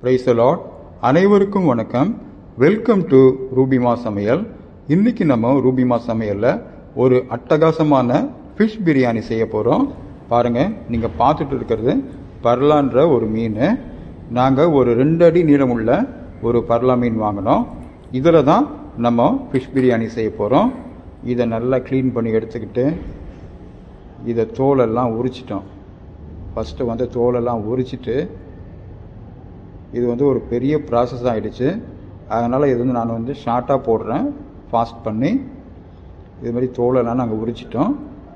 Praise the Lord. அனைவருக்கும் வணக்கம். Welcome to Rubima சமையல். இன்னைக்கு நம்ம ரூபிமா சமையல்ல ஒரு அட்டகாசமான ஃபிஷ் பிரியாணி செய்ய போகிறோம். பாருங்கள், நீங்கள் பார்த்துட்டு இருக்கிறது பர்லான்ற ஒரு மீன். நாங்கள் ஒரு 2 அடி நீளமுள்ள ஒரு பர்லா மீன் வாங்கினோம். இதில் தான் நம்ம ஃபிஷ் பிரியாணி செய்ய போகிறோம். இதை நல்லா க்ளீன் பண்ணி எடுத்துக்கிட்டு இதை தோலெல்லாம் உரிச்சிட்டோம். ஃபஸ்ட்டு தோலெல்லாம் உரிச்சிட்டு இது ஒரு பெரிய ப்ராசஸ் ஆகிடுச்சு. அதனால் இது நான் ஷார்ட்டாக போடுறேன், ஃபாஸ்ட் பண்ணி. இது மாதிரி தோலெல்லாம் நாங்கள் உரிச்சிட்டோம்.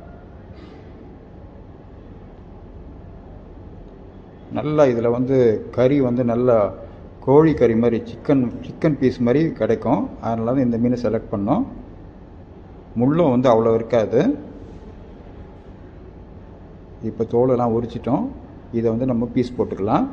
நல்லா இதில் கறி நல்லா கோழி கறி மாதிரி சிக்கன் பீஸ் மாதிரி கிடைக்கும். அதனால தான் இந்த மீனை செலக்ட் பண்ணோம். முள்ளும் அவ்வளோ இருக்காது. இப்போ தோலெல்லாம் உரிச்சிட்டோம். இதை நம்ம பீஸ் போட்டுக்கலாம்.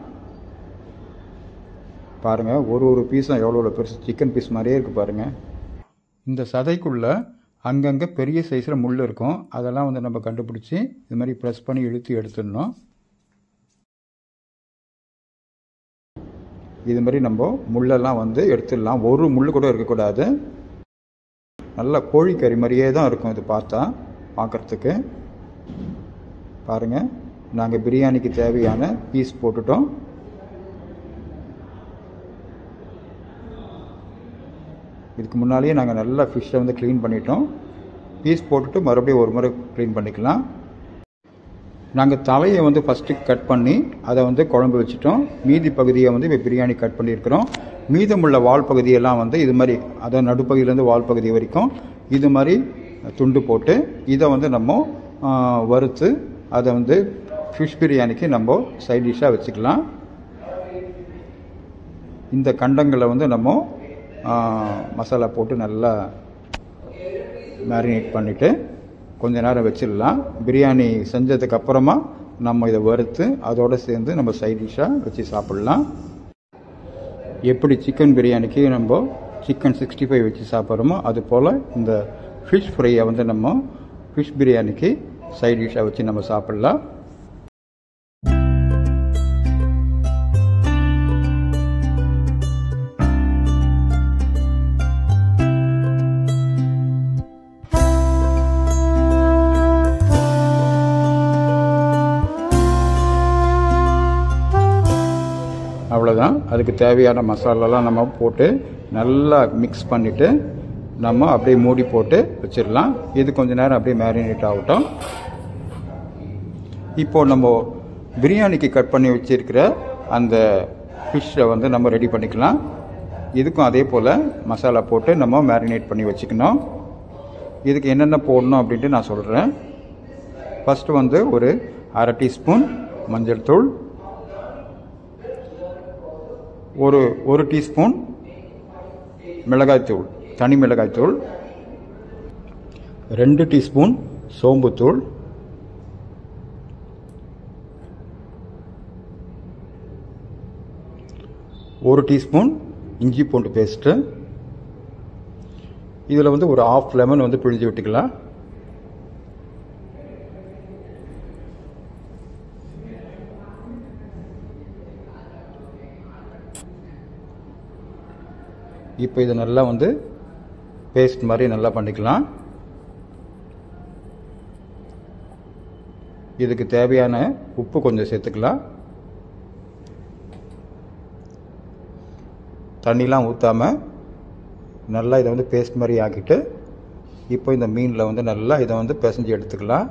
பாருங்கள், ஒரு பீஸும் எவ்வளோ பெருசு சிக்கன் பீஸ் மாதிரியே இருக்குது பாருங்கள். இந்த சதைக்குள்ளே அங்கங்கே பெரிய சைஸில் முள் இருக்கும். அதெல்லாம் நம்ம கண்டுபிடிச்சி இது மாதிரி ப்ரெஸ் பண்ணி இழுத்து எடுத்துடணும். இது மாதிரி நம்ம முள்ளெல்லாம் எடுத்துடலாம். ஒரு முள் கூட இருக்கக்கூடாது. நல்லா கோழிக்கறி மாதிரியே தான் இருக்கும் இது பார்க்குறதுக்கு. பாருங்கள், நாங்கள் பிரியாணிக்கு தேவையான பீஸ் போட்டுட்டோம். இதுக்கு முன்னாலேயே நாங்கள் நல்லா ஃபிஷ்ஷை க்ளீன் பண்ணிட்டோம். பீஸ் போட்டுட்டு மறுபடியும் ஒரு முறை க்ளீன் பண்ணிக்கலாம். நாங்கள் தலையை ஃபஸ்ட்டு கட் பண்ணி அதை குழம்பு வச்சுட்டோம். மீதி பகுதியை இப்போ பிரியாணி கட் பண்ணியிருக்கிறோம். மீதமுள்ள வால் பகுதியெல்லாம் இது மாதிரி, அதை நடுப்பகுதியிலேருந்து வால் பகுதி வரைக்கும் இது மாதிரி துண்டு போட்டு இதை நம்ம வறுத்து அதை ஃபிஷ் பிரியாணிக்கு நம்ம சைட் டிஷ்ஷாக வச்சுக்கலாம். இந்த கண்டங்களை நம்ம மசாலா போட்டு நல்லா மேரினேட் பண்ணிவிட்டு கொஞ்ச நேரம் வச்சிடலாம். பிரியாணி செஞ்சதுக்கப்புறமா நம்ம இதை வறுத்து அதோடு சேர்ந்து நம்ம சைட் டிஷ்ஷாக வச்சு சாப்பிட்லாம். எப்படி சிக்கன் பிரியாணிக்கு நம்ம சிக்கன் 65 வச்சு சாப்பிட்றோமோ அது போல் இந்த ஃபிஷ் ஃப்ரையை நம்ம ஃபிஷ் பிரியாணிக்கு சைட் டிஷ்ஷாக வச்சு நம்ம சாப்பிட்லாம். அவ்வளோதான். அதுக்கு தேவையான மசாலாலாம் நம்ம போட்டு நல்லா மிக்ஸ் பண்ணிவிட்டு நம்ம அப்படியே மூடி போட்டு வச்சிடலாம். இது கொஞ்சம் நேரம் அப்படியே மேரினேட் ஆகட்டும். இப்போது நம்ம பிரியாணிக்கு கட் பண்ணி வச்சுருக்கிற அந்த ஃபிஷ்ஷை நம்ம ரெடி பண்ணிக்கலாம். இதுக்கும் அதே போல் மசாலா போட்டு நம்ம மேரினேட் பண்ணி வச்சுக்கணும். இதுக்கு என்னென்ன போடணும் அப்படின்ட்டு நான் சொல்கிறேன். ஃபஸ்ட்டு ஒரு 1/2 டீஸ்பூன் மஞ்சள் தூள், ஒரு டீஸ்பூன் மிளகாய்த்தூள், தனி மிளகாய்த்தூள், 2 டீஸ்பூன் சோம்புத்தூள், 1 டீஸ்பூன் இஞ்சி பூண்டு பேஸ்ட்டு. இதில் ஒரு 1/2 லெமன் பிழிஞ்சு விட்டுக்கலாம். இப்போ இதை நல்லா பேஸ்ட் மாதிரி நல்லா பண்ணிக்கலாம். இதுக்கு தேவையான உப்பு கொஞ்சம் சேர்த்துக்கலாம். தண்ணிலாம் ஊற்றாமல் நல்லா இதை பேஸ்ட் மாதிரி ஆக்கிட்டு இப்போ இந்த மீனில் நல்லா இதை பிசைஞ்சு எடுத்துக்கலாம்.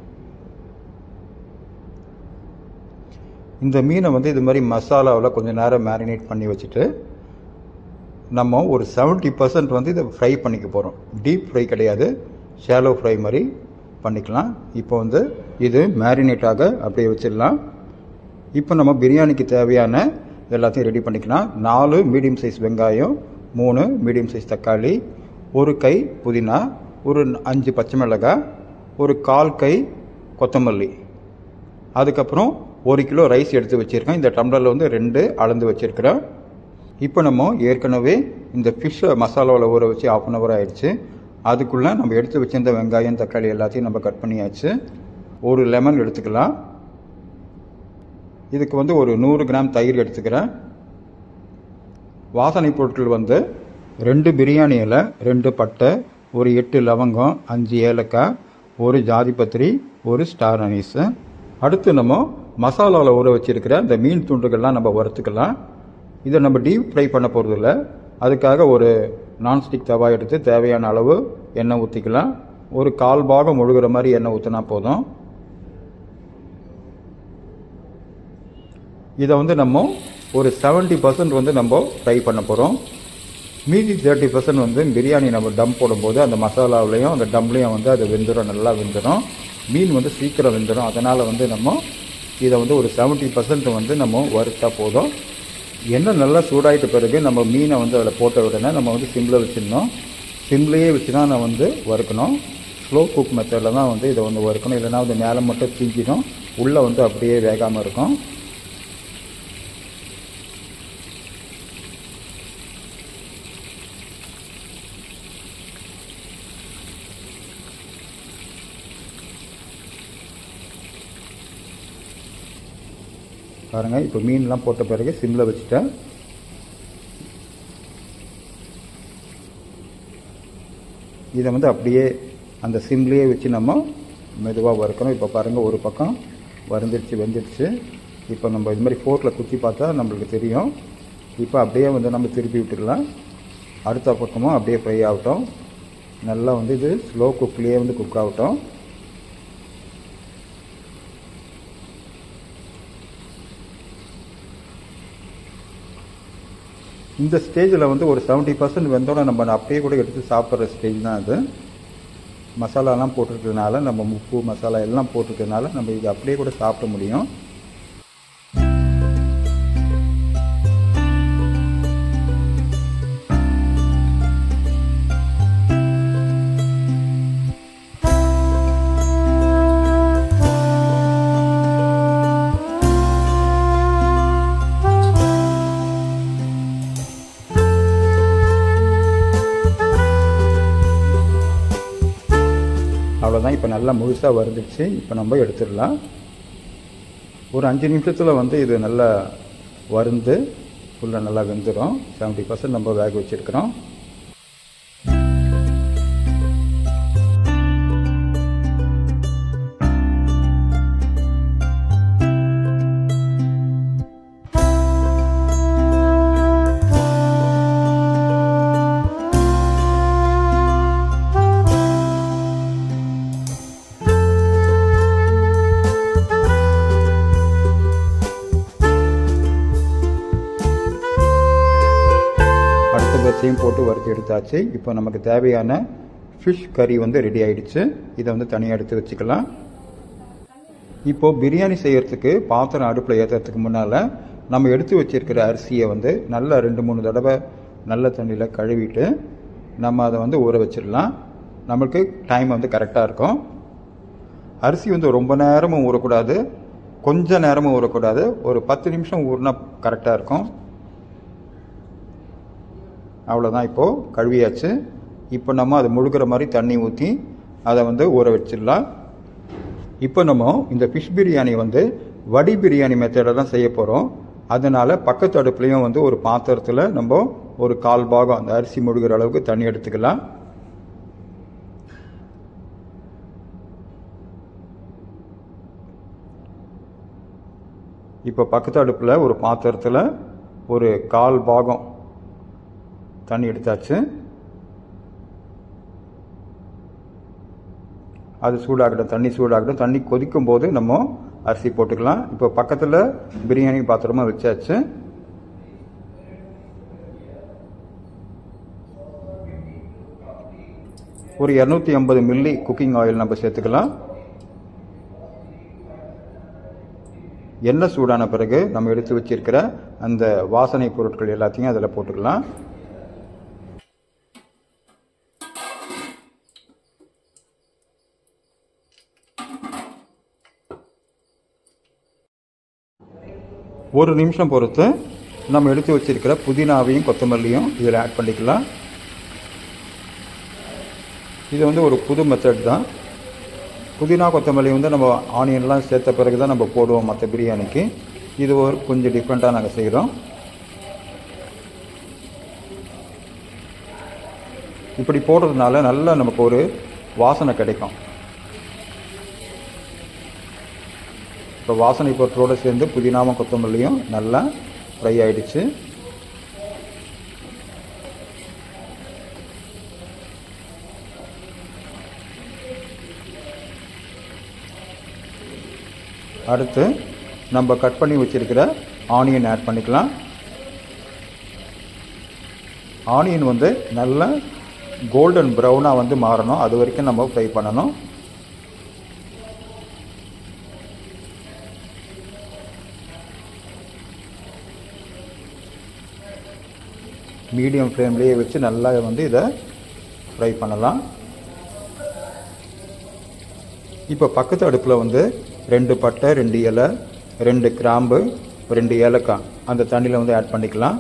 இந்த மீனை இது மாதிரி மசாலாவில் கொஞ்சம் நேரம் மேரினேட் பண்ணி வச்சுட்டு நம்ம ஒரு 70% இதை ஃப்ரை பண்ணிக்க போகிறோம். டீப் ஃப்ரை கிடையாது, ஷாலோ ஃப்ரை மாதிரி பண்ணிக்கலாம். இப்போ இது மேரினேட்டாக அப்படியே வச்சிடலாம். இப்போ நம்ம பிரியாணிக்கு தேவையான எல்லாத்தையும் ரெடி பண்ணிக்கலாம். 4 மீடியம் சைஸ் வெங்காயம், 3 மீடியம் சைஸ் தக்காளி, 1 கை புதினா, ஒரு 5 பச்சை மிளகாய், ஒரு 1/4 கை கொத்தமல்லி, அதுக்கப்புறம் 1 கிலோ ரைஸ் எடுத்து வச்சுருக்கேன். இந்த டம்ளரில் 2 அளந்து வச்சுருக்கிறேன். இப்போ நம்ம ஏற்கனவே இந்த ஃபிஷ்ஷை மசாலாவில் ஊற வச்சு 1/2 hour ஆகிடுச்சு. அதுக்குள்ளே நம்ம எடுத்து வச்சிருந்த வெங்காயம் தக்காளி எல்லாத்தையும் நம்ம கட் பண்ணியாச்சு. ஒரு லெமன் எடுத்துக்கலாம். இதுக்கு ஒரு 100 கிராம் தயிர் எடுத்துக்கிறேன். வாசனை பொருட்கள் வந்து 2 பிரியாணி இலை, 2 பட்டை, ஒரு 8 லவங்கம், 5 ஏலக்காய், ஒரு ஜாதிபத்திரி, ஒரு ஸ்டார் அனீஸு. அடுத்து நம்ம மசாலாவில் ஊற வச்சிருக்கிற இந்த மீன் துண்டுகள்லாம் நம்ம வறுத்துக்கலாம். இதை நம்ம டீப் ஃப்ரை பண்ண போகிறதில்ல. அதுக்காக ஒரு நான்ஸ்டிக் தவா எடுத்து தேவையான அளவு எண்ணெய் ஊற்றிக்கலாம். ஒரு 1/4 பாகம் முழுகிற மாதிரி எண்ணெய் ஊற்றினா போதும். இதை வந்து நம்ம ஒரு 70% வந்து நம்ம ஃப்ரை பண்ண போகிறோம். மீதி 30% வந்து பிரியாணி நம்ம டம் போடும்போது அந்த மசாலாவிலையும் அந்த டம்லையும் வந்து அது வெந்துடும், நல்லா வெந்துடும். மீன் வந்து சீக்கிரம் வெந்துடும். அதனால் வந்து நம்ம இதை வந்து ஒரு 70% வந்து நம்ம வறுத்தா போதும். எண்ணெய் நல்லா சூடாயிட்ட பிறகு நம்ம மீனை வந்து அதில் போட்ட உடனே நம்ம வந்து சிம்மில் வச்சிடணும். சிம்லேயே வச்சு தான் நான் வந்து வறுக்கணும். ஸ்லோ குக் மெத்தடில் தான் வந்து இதை வந்து வறுக்கணும். இல்லைனா வந்து மேலே மட்டும் தீஞ்சிடும், உள்ளே வந்து அப்படியே வேகாமல் இருக்கும். பாருங்கள், இப்போ மீன்லாம் போட்ட பிறகு சிம்மில் வச்சுட்டேன். இதை வந்து அப்படியே அந்த சிம்லேயே வச்சு நம்ம மெதுவாக வறுக்கணும். இப்போ பாருங்கள், ஒரு பக்கம் வறுந்துடுச்சு, வெந்துடுச்சு. இப்போ நம்ம இது மாதிரி ஃபோர்க்கில் குத்தி பார்த்தா நம்மளுக்கு தெரியும். இப்போ அப்படியே வந்து நம்ம திருப்பி விட்டுடலாம். அடுத்த பக்கமும் அப்படியே ஃப்ரை ஆகட்டும். நல்லா வந்து இது ஸ்லோ குக்லேயே வந்து குக் ஆகட்டும். இந்த ஸ்டேஜில் வந்து ஒரு 70% வெந்தோட நம்ம அப்படியே கூட எடுத்து சாப்பிட்ற ஸ்டேஜ் தான் அது. மசாலாலாம் போட்டிருக்கிறதுனால, நம்ம உப்பு மசாலா எல்லாம் போட்டிருக்கிறதுனால நம்ம இது அப்படியே கூட சாப்பிட முடியும். அவ்வளோதான். இப்போ நல்லா முழுசாக வறுந்துடுச்சு. இப்போ நம்ம எடுத்துடலாம். ஒரு 5 நிமிஷத்தில் வந்து இது நல்லா வறுந்து ஃபுல்லாக நல்லா வெந்துடும். 70% நம்ம வேக வச்சுருக்கிறோம். பச்சையும் போட்டு வறுத்து எடுத்தாச்சு. இப்போ நமக்கு தேவையான ஃபிஷ் கறி வந்து ரெடி ஆயிடுச்சு. இதை வந்து தனியாக எடுத்து வச்சுக்கலாம். இப்போது பிரியாணி செய்கிறதுக்கு பாத்திரம் அடுப்பில் ஏற்றுறதுக்கு முன்னால் நம்ம எடுத்து வச்சிருக்கிற அரிசியை வந்து நல்லா 2-3 தடவை நல்ல தண்ணியில் கழுவிட்டு நம்ம அதை வந்து ஊற வச்சிடலாம். நம்மளுக்கு டைம் வந்து கரெக்டாக இருக்கும். அரிசி வந்து ரொம்ப நேரமும் ஊறக்கூடாது, கொஞ்சம் நேரமும் ஊறக்கூடாது. ஒரு 10 நிமிஷம் ஊறினா கரெக்டாக இருக்கும். அவ்வளோதான். இப்போது கழுவியாச்சு. இப்போ நம்ம அது முழுகிற மாதிரி தண்ணி ஊற்றி அதை வந்து ஊற வச்சிடலாம். இப்போ நம்ம இந்த ஃபிஷ் பிரியாணி வந்து வடி பிரியாணி மெத்தடில் தான் செய்ய போகிறோம். அதனால் பக்கத்து அடுப்புலையும் வந்து ஒரு பாத்திரத்தில் நம்ம ஒரு 1/4 பாகம் அந்த அரிசி முழுகிற அளவுக்கு தண்ணி எடுத்துக்கலாம். இப்போ பக்கத்து அடுப்பில் ஒரு பாத்திரத்தில் ஒரு 1/4 பாகம் தண்ணி எடுத்தாச்சு. அது சூடாகட்டும், தண்ணி சூடாகட்டும். தண்ணி கொதிக்கும் போது நம்ம அரிசி போட்டுக்கலாம். இப்போ பக்கத்தில் பிரியாணி பாத்திரமாக வச்சாச்சு. ஒரு 250 மில்லி குக்கிங் ஆயில் நம்ம சேர்த்துக்கலாம். எண்ணெய் சூடான பிறகு நம்ம எடுத்து வச்சிருக்கிற அந்த வாசனை பொருட்கள் எல்லாத்தையும் அதில் போட்டுக்கலாம். ஒரு நிமிஷம் பொறுத்து நம்ம எடுத்து வச்சிருக்கிற புதினாவையும் கொத்தமல்லியும் இதில் ஆட் பண்ணிக்கலாம். இது வந்து ஒரு புது மெத்தட் தான். புதினா கொத்தமல்லி வந்து நம்ம ஆனியன்லாம் சேர்த்த பிறகு தான் நம்ம போடுவோம் மற்ற பிரியாணிக்கு. இது ஒரு கொஞ்சம் டிஃப்ரெண்ட்டாக நாங்கள் செய்கிறோம். இப்படி போடுறதுனால நல்லா நமக்கு ஒரு வாசனை கிடைக்கும். இப்போ வாசனை பொருட்களோடு சேர்ந்து புதினாவும் கொத்தமல்லியும் நல்லா ஃப்ரை ஆகிடுச்சு. அடுத்து நம்ம கட் பண்ணி வச்சுருக்கிற ஆனியன் ஆட் பண்ணிக்கலாம். ஆனியன் வந்து நல்லா கோல்டன் ப்ரௌனாக வந்து மாறணும், அது வரைக்கும் நம்ம ஃப்ரை பண்ணணும். மீடியம் ஃப்ளேம்லேயே வச்சு நல்லா வந்து இதை ஃப்ரை பண்ணலாம். இப்போ பக்கத்து அடுப்பில் வந்து 2 பட்டை, 2 இலை, 2 கிராம்பு, 2 ஏலக்காய் அந்த தண்ணியில் வந்து ஆட் பண்ணிக்கலாம்.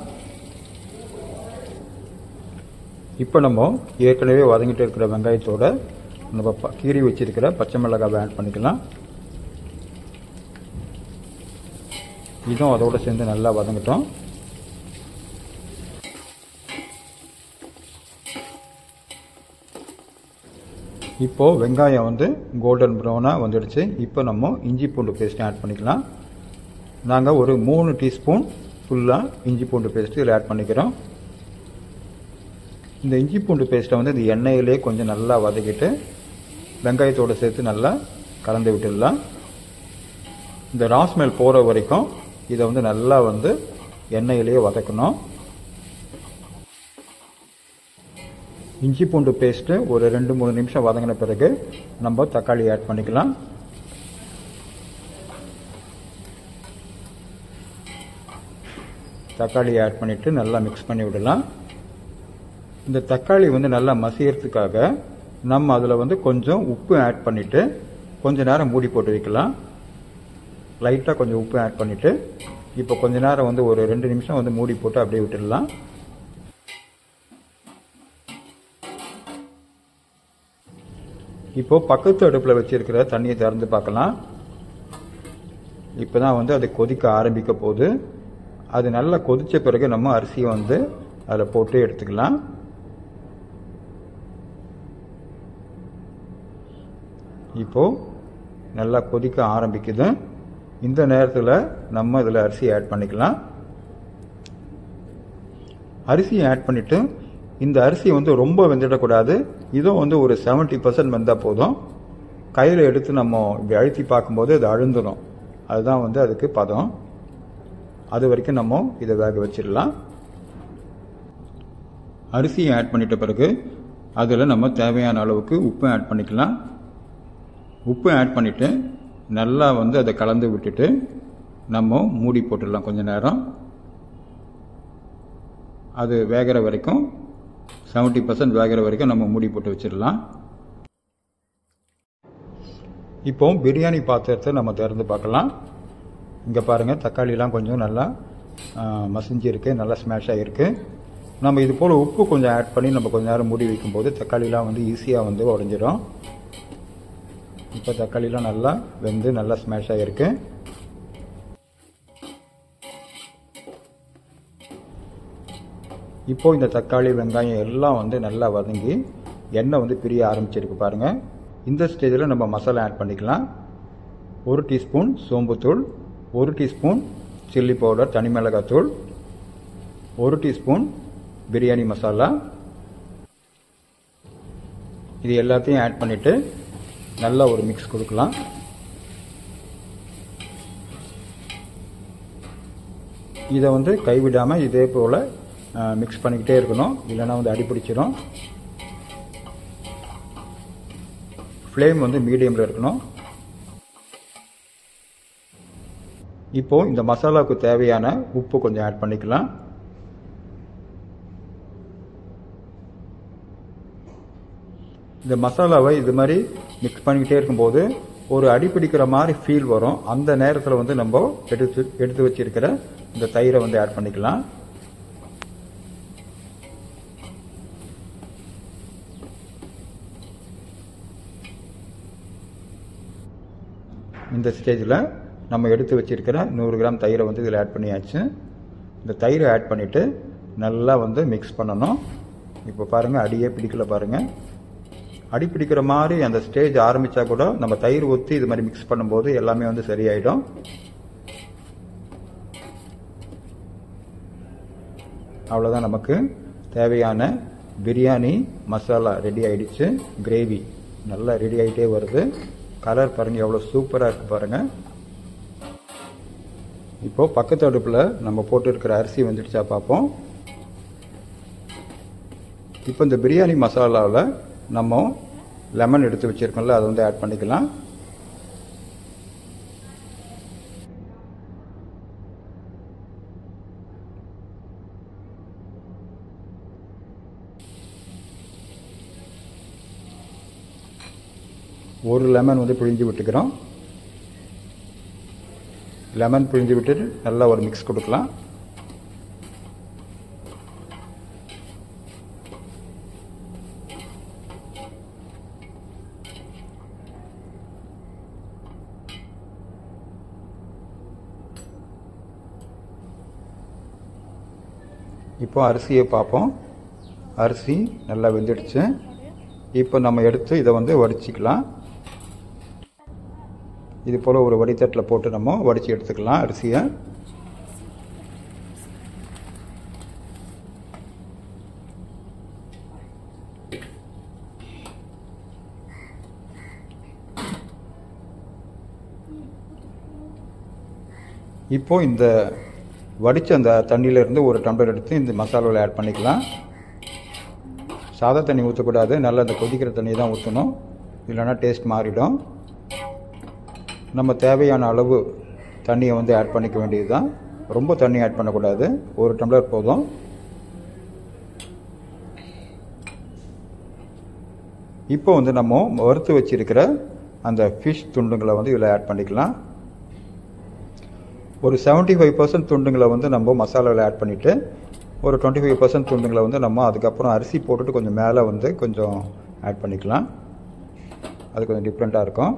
இப்போ நம்ம ஏற்கனவே வதங்கிட்டு இருக்கிற வெங்காயத்தோட நம்ம கீறி வச்சிருக்கிற பச்சை மிளகாவை ஆட் பண்ணிக்கலாம். இதுவும் அதோட சேர்ந்து நல்லா வதங்கட்டும். இப்போது வெங்காயம் வந்து கோல்டன் ப்ரௌனாக வந்துடுச்சு. இப்போ நம்ம இஞ்சி பூண்டு பேஸ்ட்டு ஆட் பண்ணிக்கலாம். நாங்கள் ஒரு 3 டீஸ்பூன் ஃபுல்லாக இஞ்சி பூண்டு பேஸ்ட்டு இதில் ஆட் பண்ணிக்கிறோம். இந்த இஞ்சி பூண்டு பேஸ்ட்டை வந்து இந்த எண்ணெயிலே கொஞ்சம் நல்லா வதக்கிட்டு வெங்காயத்தோடு சேர்த்து நல்லா கலந்து விட்டுடலாம். இந்த ரா ஸ்மெல் போகிற வரைக்கும் இதை வந்து நல்லா வந்து எண்ணெயிலே வதக்கணும். இஞ்சி பூண்டு பேஸ்ட்டு ஒரு 2-3 நிமிஷம் வதங்கின பிறகு நம்ம தக்காளி ஆட் பண்ணிக்கலாம். தக்காளி ஆட் பண்ணிவிட்டு நல்லா மிக்ஸ் பண்ணி விடலாம். இந்த தக்காளி வந்து நல்லா மசியறதுக்காக நம்ம அதில் வந்து கொஞ்சம் உப்பு ஆட் பண்ணிவிட்டு கொஞ்ச நேரம் மூடி போட்டு வைக்கலாம். லைட்டாக கொஞ்சம் உப்பு ஆட் பண்ணிவிட்டு இப்போ கொஞ்ச நேரம் வந்து ஒரு 2 நிமிஷம் வந்து மூடி போட்டு அப்படியே விட்டுடலாம். இப்போது பக்கத்து அடுப்பில் வச்சிருக்கிற தண்ணியை திறந்து பார்க்கலாம். இப்போ தான் வந்து அது கொதிக்க ஆரம்பிக்க போகுது. அது நல்லா கொதித்த பிறகு நம்ம அரிசியை வந்து அதில் போட்டு எடுத்துக்கலாம். இப்போது நல்லா கொதிக்க ஆரம்பிக்குது. இந்த நேரத்தில் நம்ம இதில் அரிசி ஆட் பண்ணிக்கலாம். அரிசியை ஆட் பண்ணிவிட்டு இந்த அரிசி வந்து ரொம்ப வெந்துடக்கூடாது. இதுவும் வந்து ஒரு 70% வெந்தால் போதும். கையில் எடுத்து நம்ம இப்படி அழுத்தி பார்க்கும்போது அது அழுந்துடும். அதுதான் வந்து அதுக்கு பதம். அது வரைக்கும் நம்ம இதை வேக வச்சிடலாம். அரிசியை ஆட் பண்ணிட்ட பிறகு அதில் நம்ம தேவையான அளவுக்கு உப்பு ஆட் பண்ணிக்கலாம். உப்பு ஆட் பண்ணிவிட்டு நல்லா வந்து அதை கலந்து விட்டுட்டு நம்ம மூடி போட்டுடலாம். கொஞ்ச நேரம் அது வேகிற வரைக்கும் 70% வேகிற வரைக்கும் நம்ம மூடி போட்டு வச்சிடலாம். இப்போ பிரியாணி பாத்திரத்தை நம்ம திறந்து பார்க்கலாம். இங்கே பாருங்கள், தக்காளிலாம் கொஞ்சம் நல்லா மசிஞ்சிருக்கு, நல்லா ஸ்மாஷ் ஆகிருக்கு. நம்ம இது போல் உப்பு கொஞ்சம் ஆட் பண்ணி நம்ம கொஞ்சம் நேரம் மூடி வைக்கும்போது தக்காளிலாம் வந்து ஈஸியாக வந்து உடைஞ்சிடும். இப்போ தக்காளிலாம் நல்லா வெந்து நல்லா ஸ்மாஷ் ஆகிருக்கு. இப்போது இந்த தக்காளி வெங்காயம் எல்லாம் வந்து நல்லா வதங்கி எண்ணெய் வந்து பிரிய ஆரம்பிச்சிருக்கு பாருங்கள். இந்த ஸ்டேஜில் நம்ம மசாலா ஆட் பண்ணிக்கலாம். 1 டீஸ்பூன் சோம்புத்தூள், 1 டீஸ்பூன் சில்லி பவுடர் தனி மிளகாத்தூள், 1 டீஸ்பூன் பிரியாணி மசாலா. இது எல்லாத்தையும் ஆட் பண்ணிவிட்டு நல்லா ஒரு மிக்ஸ் கொடுக்கலாம். இதை வந்து கைவிடாமல் இதே போல் மிக்ஸ் பண்ணிக்கிட்டே இருக்கணும், இல்லைன்னா வந்து அடிப்பிடிச்சிடும். ஃப்ளேம் வந்து மீடியமில் இருக்கணும். இப்போது இந்த மசாலாவுக்கு தேவையான உப்பு கொஞ்சம் ஆட் பண்ணிக்கலாம். இந்த மசாலாவை இது மாதிரி மிக்ஸ் பண்ணிக்கிட்டே இருக்கும்போது ஒரு அடிப்பிடிக்கிற மாதிரி ஃபீல் வரும். அந்த நேரத்தில் வந்து நம்ம எடுத்து வச்சிருக்கிற இந்த தயிரை வந்து ஆட் பண்ணிக்கலாம். இந்த ஸ்டேஜில் நம்ம எடுத்து வச்சிருக்கிற 100 கிராம் தயிரை வந்து இதில் ஆட் பண்ணியாச்சு. இந்த தயிரை ஆட் பண்ணிவிட்டு நல்லா வந்து மிக்ஸ் பண்ணணும். இப்போ பாருங்கள் அடியே பிடிக்கல பாருங்கள். அடி பிடிக்கிற மாதிரி அந்த ஸ்டேஜ் ஆரம்பித்தா கூட நம்ம தயிர் ஊற்றி இது மாதிரி மிக்ஸ் பண்ணும்போது எல்லாமே வந்து சரியாயிடும். அவ்வளோதான், நமக்கு தேவையான பிரியாணி மசாலா ரெடி ஆயிடுச்சு. கிரேவி நல்லா ரெடி ஆகிட்டே வருது. கலர் பாருங்கள் எவ்வளோ சூப்பராக இருக்குது பாருங்கள். இப்போது பக்கத்து அடுப்பில் நம்ம போட்டு இருக்கிற அரிசி வந்துடுச்சா பார்ப்போம். இப்போ இந்த பிரியாணி மசாலாவில் நம்ம லெமன் எடுத்து வச்சுருக்கோம்ல, அதை வந்து ஆட் பண்ணிக்கலாம். ஒரு லெமன் வந்து பிழிஞ்சு விட்டுக்கிறோம். லெமன் பிழிஞ்சு விட்டுட்டு நல்லா ஒரு மிக்ஸ் கொடுக்கலாம். இப்போ அரிசியை பார்ப்போம். அரிசி நல்லா வெந்துடுச்சு. இப்போ நம்ம எடுத்து இதை வந்து வடிச்சிக்கலாம். இது போல் ஒரு வடித்தட்டில் போட்டு நம்ம வடித்து எடுத்துக்கலாம் அரிசியை. இப்போ இந்த வடித்த அந்த தண்ணியிலேருந்து ஒரு டம்ளர் எடுத்து இந்த மசாலாவில் ஆட் பண்ணிக்கலாம். சாதா தண்ணி ஊற்றக்கூடாது, நல்லா அந்த கொதிக்கிற தண்ணி தான் ஊற்றணும், இல்லைன்னா டேஸ்ட் மாறிடும். நம்ம தேவையான அளவு தண்ணியை வந்து ஆட் பண்ணிக்க வேண்டியது தான். ரொம்ப தண்ணி ஆட் பண்ணக்கூடாது, ஒரு டம்ளர் போதும். இப்போ வந்து நம்ம வறுத்து வச்சிருக்கிற அந்த ஃபிஷ் துண்டுங்களை வந்து இதில் ஆட் பண்ணிக்கலாம். ஒரு 75% துண்டுங்களை வந்து நம்ம மசாலாவில் ஆட் பண்ணிவிட்டு ஒரு 25% துண்டுங்களை வந்து நம்ம அதுக்கப்புறம் அரிசி போட்டுட்டு கொஞ்சம் மேலே வந்து கொஞ்சம் ஆட் பண்ணிக்கலாம். அது கொஞ்சம் டிஃப்ரெண்ட்டாக இருக்கும்.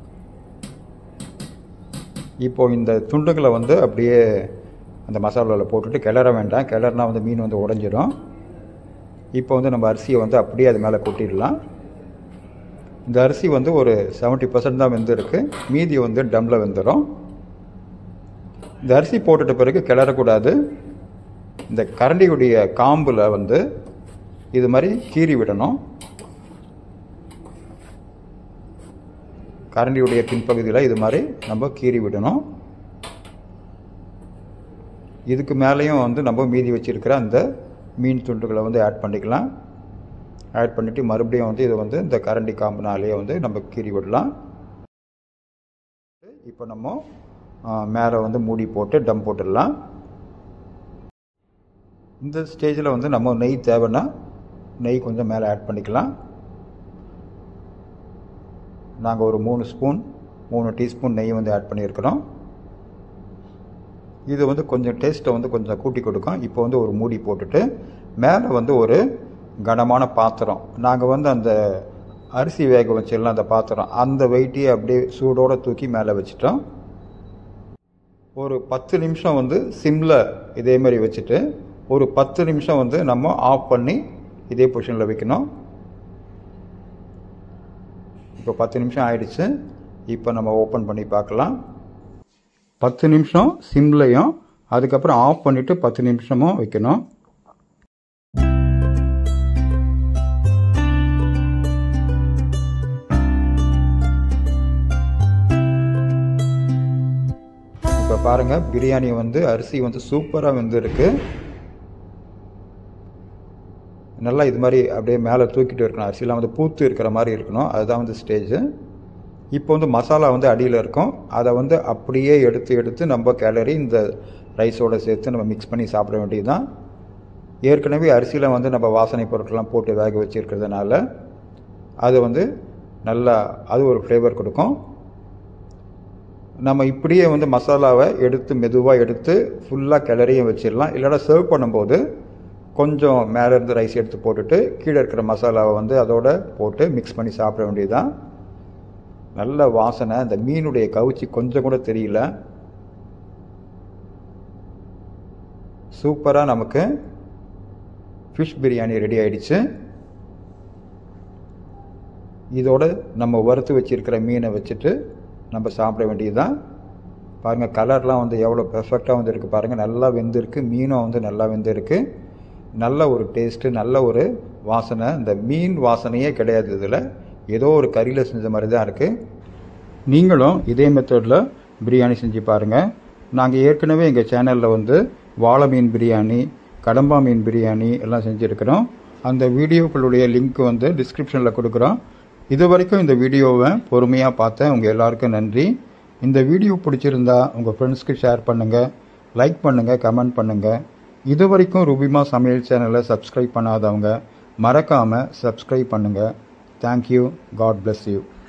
இப்போது இந்த துண்டுகளை வந்து அப்படியே அந்த மசாலாவில் போட்டுட்டு கிளற வேண்டாம், கிளறினா வந்து மீன் வந்து உடைஞ்சிடும். இப்போ வந்து நம்ம அரிசியை வந்து அப்படியே அது மேலே கொட்டிடலாம். இந்த அரிசி வந்து ஒரு 70% தான் வெந்திருக்கு, மீதி வந்து டம்மில் வெந்துடும். இந்த அரிசி போட்டுட்ட பிறகு கிளறக்கூடாது. இந்த கரண்டியுடைய காம்பில் வந்து இது மாதிரி கீறி விடணும். கரண்டியுடைய பின்பகுதியில் இது மாதிரி நம்ம கீறி விடணும். இதுக்கு மேலேயும் வந்து நம்ம மீதி வச்சிருக்கிற அந்த மீன் துண்டுகளை வந்து ஆட் பண்ணிக்கலாம். ஆட் பண்ணிவிட்டு மறுபடியும் வந்து இதை வந்து இந்த கரண்டி காம்புனாலேயே வந்து நம்ம கீறி விடலாம். இப்போ நம்ம மேலே வந்து மூடி போட்டு டம் போட்டுடலாம். இந்த ஸ்டேஜில் வந்து நம்ம நெய் தேவைன்னா நெய் கொஞ்சம் மேலே ஆட் பண்ணிக்கலாம். நாங்கள் ஒரு 3 டீஸ்பூன் நெய் வந்து ஆட் பண்ணியிருக்கிறோம். இது வந்து கொஞ்சம் டேஸ்ட்டை வந்து கொஞ்சம் கூட்டி கொடுக்கும். இப்போ வந்து ஒரு மூடி போட்டுட்டு மேலே வந்து ஒரு கனமான பாத்திரம், நாங்கள் வந்து அந்த அரிசி வேக வச்சிடலாம் அந்த பாத்திரம், அந்த வெயிட்டையே அப்படியே சூடோடு தூக்கி மேலே வச்சிட்டோம். ஒரு 10 நிமிஷம் வந்து சிம்மில் இதே மாதிரி வச்சுட்டு ஒரு 10 நிமிஷம் வந்து நம்ம ஆஃப் பண்ணி இதே பொசிஷனில் வைக்கணும். இப்போ 10 நிமிஷம் ஆயிடுச்சு. இப்போ நம்ம ஓப்பன் பண்ணி பார்க்கலாம். 10 நிமிஷம் சிம்லையும் அதுக்கப்புறம் ஆஃப் பண்ணிவிட்டு 10 நிமிஷமும் வைக்கணும். இப்போ பாருங்கள், பிரியாணி வந்து அரிசி வந்து சூப்பராக வெந்திருக்கு. நல்லா இது மாதிரி அப்படியே மேலே தூக்கிட்டு இருக்கணும். அரிசிலாம் வந்து பூத்து இருக்கிற மாதிரி இருக்கணும், அதுதான் வந்து ஸ்டேஜு. இப்போ வந்து மசாலா வந்து அடியில் இருக்கும், அதை வந்து அப்படியே எடுத்து நம்ம கிளறி இந்த ரைஸோடு சேர்த்து நம்ம மிக்ஸ் பண்ணி சாப்பிட வேண்டியது தான். ஏற்கனவே அரிசியில் வந்து நம்ம வாசனை பொருட்கள்லாம் போட்டு வேக வச்சுருக்கிறதுனால அது வந்து நல்லா அது ஒரு ஃப்ளேவர் கொடுக்கும். நம்ம இப்படியே வந்து மசாலாவை எடுத்து மெதுவாக எடுத்து ஃபுல்லாக கிளறியும் வச்சிடலாம். இல்லைனா சர்வ் பண்ணும்போது கொஞ்சம் மேலே இருந்து ரைஸ் எடுத்து போட்டுட்டு கீழே இருக்கிற மசாலாவை வந்து அதோட போட்டு மிக்ஸ் பண்ணி சாப்பிட வேண்டியதுதான். நல்ல வாசனை, அந்த மீனுடைய கவுச்சி கொஞ்சம் கூட தெரியல. சூப்பராக நமக்கு ஃபிஷ் பிரியாணி ரெடி ஆயிடுச்சு. இதோட நம்ம வறுத்து வச்சிருக்கிற மீனை வச்சுட்டு நம்ம சாப்பிட வேண்டியதுதான். பாருங்கள், கலர்லாம் வந்து எவ்வளோ பெர்ஃபெக்டாக வந்து இருக்குது பாருங்கள். நல்லா வெந்திருக்கு, மீனும் வந்து நல்லா வெந்திருக்கு. நல்ல ஒரு டேஸ்ட்டு, நல்ல ஒரு வாசனை. இந்த மீன் வாசனையே கிடையாது இதில், ஏதோ ஒரு கறியில் செஞ்ச மாதிரி தான் இருக்குது. நீங்களும் இதே மெத்தடில் பிரியாணி செஞ்சு பாருங்கள். நாங்கள் ஏற்கனவே எங்கள் சேனலில் வந்து வாழை மீன் பிரியாணி, கடம்பா மீன் பிரியாணி எல்லாம் செஞ்சுருக்கிறோம். அந்த வீடியோக்களுடைய லிங்க் வந்து டிஸ்கிரிப்ஷனில் கொடுக்குறோம். இது வரைக்கும் இந்த வீடியோவை பொறுமையாக பார்த்தேன். உங்கள் எல்லாருக்கும் நன்றி. இந்த வீடியோ பிடிச்சிருந்தா உங்கள் ஃப்ரெண்ட்ஸ்க்கு ஷேர் பண்ணுங்கள், லைக் பண்ணுங்கள், கமெண்ட் பண்ணுங்கள். இது வரைக்கும் ருபிமா சமையல் சேனலை சப்ஸ்கிரைப் பண்ணாதவங்க மறக்காமல் சப்ஸ்கிரைப் பண்ணுங்கள். தேங்க்யூ. God bless you.